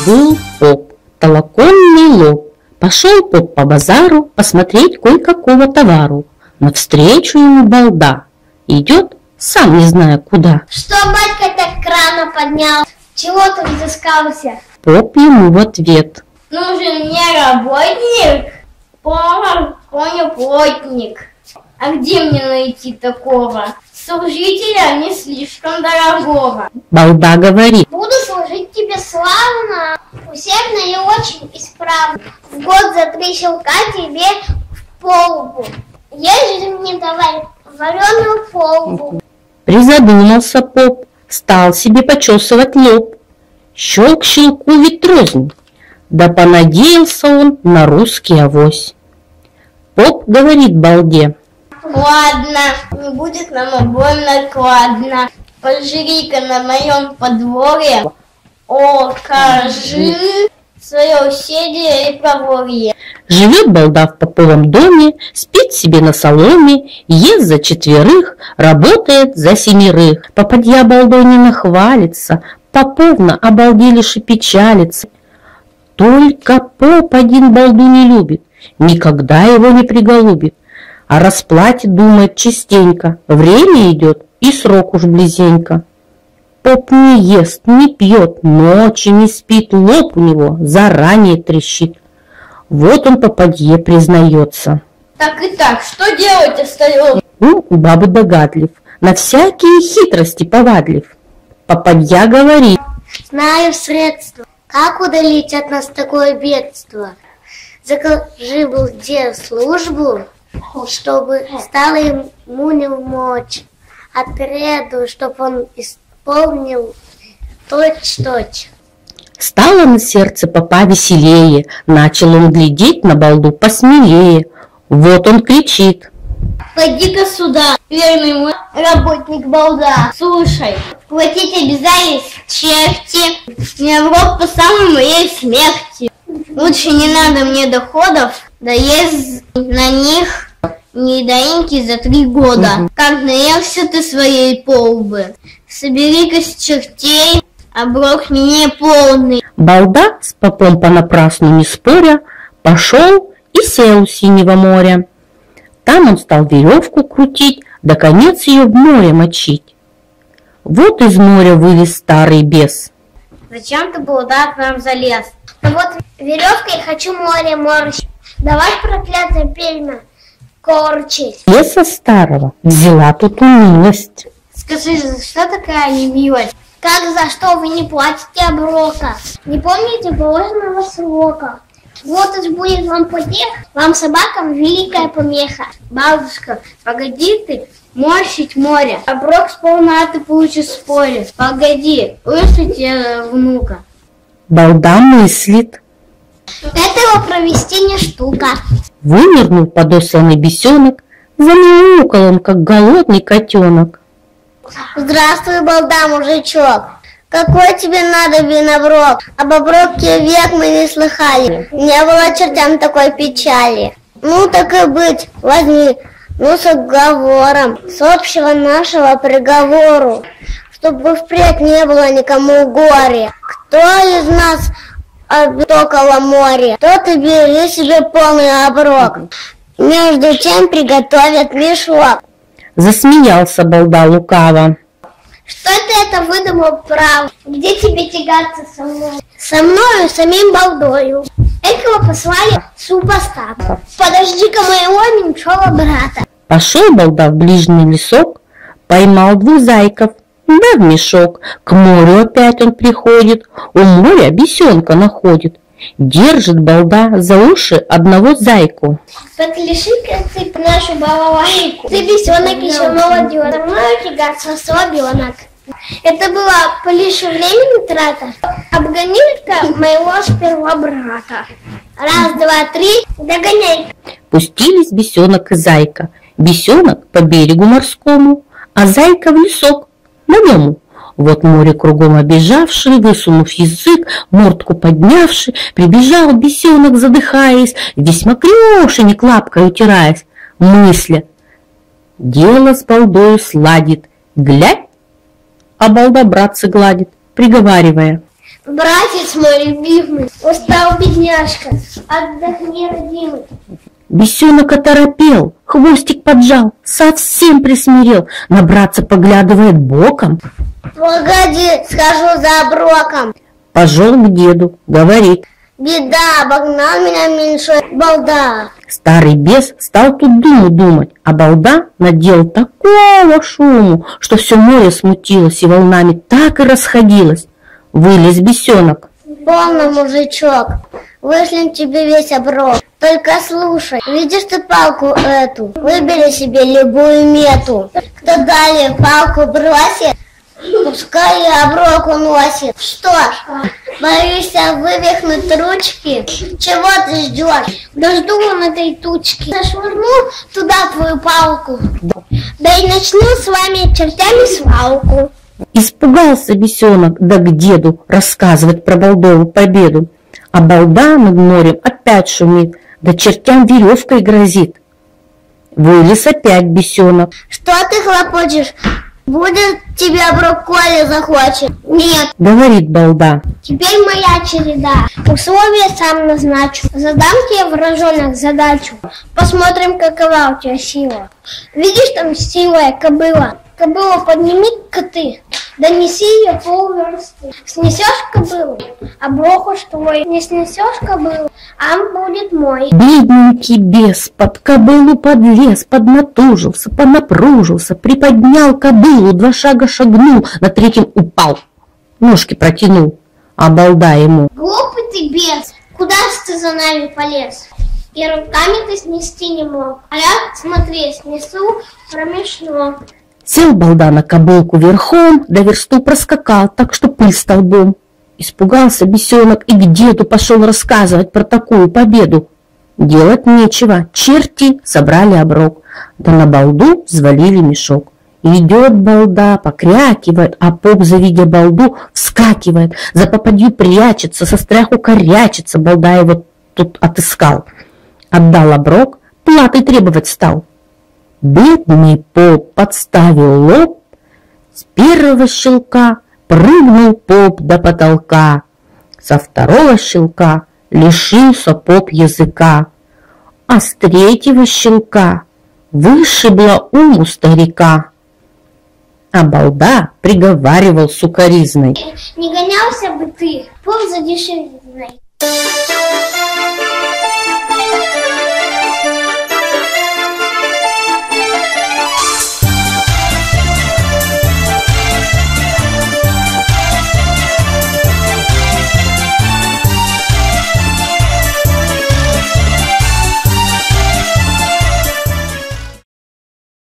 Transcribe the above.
Жил-был поп, толоконный лоб. Пошел поп по базару посмотреть кое-какого товару. Навстречу ему балда идет, сам не зная куда. Что, батька, так рано поднял? Чего ты взыскался? Поп ему в ответ: Нужен мне работник, повар, коню плотник. А где мне найти такого? Служителя не слишком дорогого. Балда говорит: Буду служить тебе славно, усердно и очень исправно. В год за 3 щелка тебе в полбу. Ешь же мне давай вареную полбу. Призадумался поп, стал себе почесывать лоб. Щелк щелку ведь рознь, да понадеялся он на русский авось. Поп говорит балде: Ладно, не будет нам обоим накладно. Пожри-ка на моем подворье, окажи свое усердие и проворье. Живет балда в поповом доме, спит себе на соломе, ест за 4, работает за 7. Попадья балдой не нахвалится, поповна обалделишь и печалится. Только поп один балду не любит, никогда его не приголубит. О расплате думает частенько, время идет и срок уж близенько. Поп не ест, не пьет, ночи не спит, лоб у него заранее трещит. Вот он попадье признается. Так и так, что делать остается? У бабы догадлив, на всякие хитрости повадлив. Попадья говорит: Знаю средства, как удалить от нас такое бедство. Закажи балде службу, чтобы стало ему не мочь. Отряду, чтоб он исполнил точь-точь. Стало на сердце попа веселее, начал он глядеть на балду посмелее. Вот он кричит: Пойди-ка сюда, верный мой работник балда. Слушай, платить обязались черти, мне в рот по самой моей смерти. Лучше не надо мне доходов, да есть на них недоимки за 3 года. Как наелся ты своей полбы, собери-ка с чертей оброк мне полный. Балда с попом понапрасну не споря пошел и сел у синего моря. Там он стал веревку крутить, да конец ее в море мочить. Вот из моря вылез старый бес. Зачем ты, балда, к нам залез? Да вот веревкой хочу море морщить. Давай, проклятая пельма, корчить. Беса старого взяла тут милость. Скажи, за что такая немилость? Как за что вы не платите оброка? Не помните положенного срока? Вот уж будет вам потех, вам собакам великая помеха. Бабушка, погоди ты морщить море, оброк сполна ты получишь в споре. Погоди, услышите внука. Балда мыслит. Этого провести не штука. Вынырнул подосланный бесенок, замяукал он, как голодный котенок. Здравствуй, балда, мужичок. Какой тебе надо виноброк? Об оброке век мы не слыхали. Не было чертям такой печали. Ну так и быть, возьми, ну с оговором, с общего нашего приговору, чтобы впредь не было никому горе. Кто из нас около моря, тот и бери себе полный оброк. Между тем приготовят мешок. Засмеялся балда лукаво. Что ты это выдумал право? Где тебе тягаться со мной? Со мною, самим балдою. Экого послали супостата. Подожди-ка моего меньшого брата. Пошел балда в ближний лесок, поймал 2 зайков, да в мешок. К морю опять он приходит, у моря бесенка находит. Держит балда за уши одного зайку. Подпиши-ка ты нашу балалайку. Ты бесенок еще молодежь. Со мною тягаться слабенок. Это была лишь времени трата. Обгони-ка моего сперва брата. 1, 2, 3, догоняй. Пустились бесенок и зайка. Бесенок по берегу морскому, а зайка в лесок на дому. Вот море кругом обежавший, высунув язык, мордку поднявший, прибежал бесенок, задыхаясь, весь мокрёшенек лапкой утираясь, мысля: дело с балдою сладит, глядь, а балда братца гладит, приговаривая: Братец мой любимый, устал бедняжка, отдохни, родимый. Бесенок оторопел, хвостик поджал, совсем присмирел, на братца поглядывает боком. Погоди, схожу за оброком. Пошел к деду, говорит: Беда, обогнал меня меньшой балда. старый бес стал тут думать, а балда наделал такого шуму, что все море смутилось и волнами так и расходилось. Вылез бесенок. Полно, мужичок, вышлем тебе весь оброк. Только слушай, видишь ты палку эту? Выбери себе любую мету. Кто далее палку бросит, пускай и оброк уносит. Что ж, боишься вывихнуть ручки? Чего ты ждешь? Да жду он этой тучки. Зашвырну туда твою палку, да и начну с вами чертями свалку. Испугался бесенок, да к деду рассказывать про балдову победу. А балда над морем опять шумит, да чертям веревкой грозит. Вылез опять бесенок. Что ты хлопочешь? Будет тебе оброк, коли захочет. Нет, Говорит балда: теперь моя череда. Условия сам назначу. Задам тебе, вражонок, задачу. Посмотрим, какова у тебя сила. Видишь, там силая кобыла. Кобылу подними-ка ты, донеси ее полверсты. Снесешь кобылу, оброк уж твой. Не снесешь кобылу, ам будет мой. Бедненький бес под кобылу подлез, поднатужился, понапружился, приподнял кобылу, 2 шага шагнул, на 3-м упал, ножки протянул, а балда ему: Глупый ты бес, куда ж ты за нами полез? И руками ты снести не мог. А я, смотри, снесу промеж ног. Сел балда на кобылку верхом, до версту проскакал, так что пыль столбом. Испугался бесенок и к деду пошел рассказывать про такую победу. Делать нечего, черти собрали оброк, да на балду взвалили мешок. Идет балда, покрякивает, а поп, завидя балду, вскакивает, за попадью прячется, со страху корячится. Балда его тут отыскал, отдал оброк, платы требовать стал. Бедный поп подставил лоб, с первого щелка прыгнул поп до потолка, со второго щелка лишился поп языка, а с 3-го щелка вышибло ум у старика. А балда приговаривал сукоризной: Не гонялся бы ты, поп за дешевизной.